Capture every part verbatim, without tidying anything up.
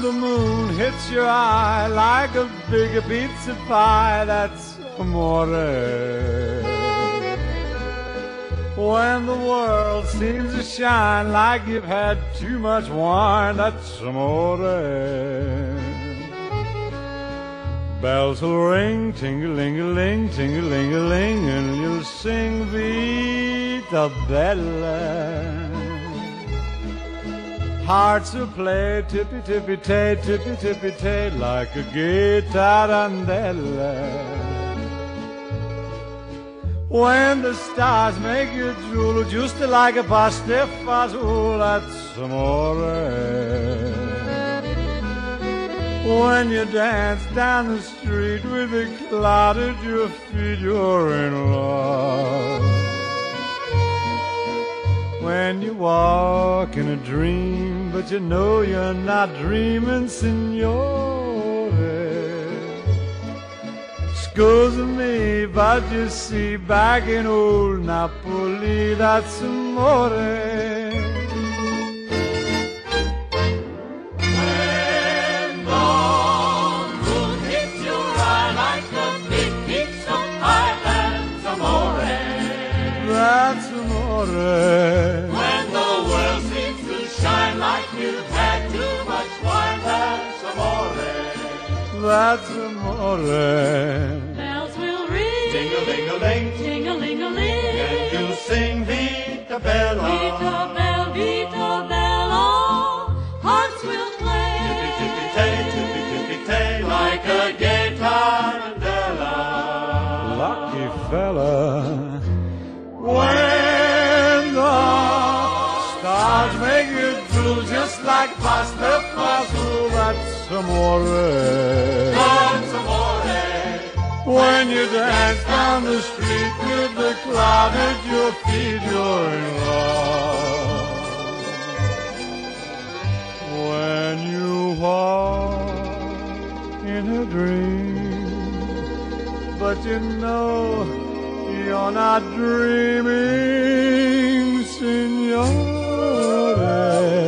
the moon hits your eye like a big pizza pie, that's amore. When the world seems to shine like you've had too much wine, that's amore. Bells will ring, ting-a-ling-a-ling, ting-a-ling-a-ling, and you'll sing Vita Bella. Hearts will play tippy-tippy-tay, tippy-tippy-tay, like a gay tarantella. When the stars make you drool, just like a pastifazool, that's amore. When you dance down the street with a cloud at your feet, you're in love. When you walk in a dream, but you know you're not dreaming, signore. Scusa me, but you see, back in old Napoli, that's amore. That's amore. When the world seems to shine like you've had too much wine, that's amore. That's amore. Bells will ring, Ting-a-ling-a-ling, ting-a-ling-a-ling, and you'll sing Vita Bella. Vita Bella, Vita Bella. Hearts will play, Tippy-tippy-tay, tippy-tippy-tay, like a gay tarantella. Lucky fella. When the stars make you drool, just like pasta fazool, that's amore. That's amore. When you dance down the street with the cloud at your feet, you're in love. When you walk in a dream, but you know you're not dreaming, signore.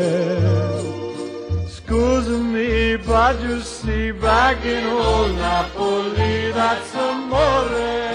Scusa me, but you see, back in old Napoli, that's amore.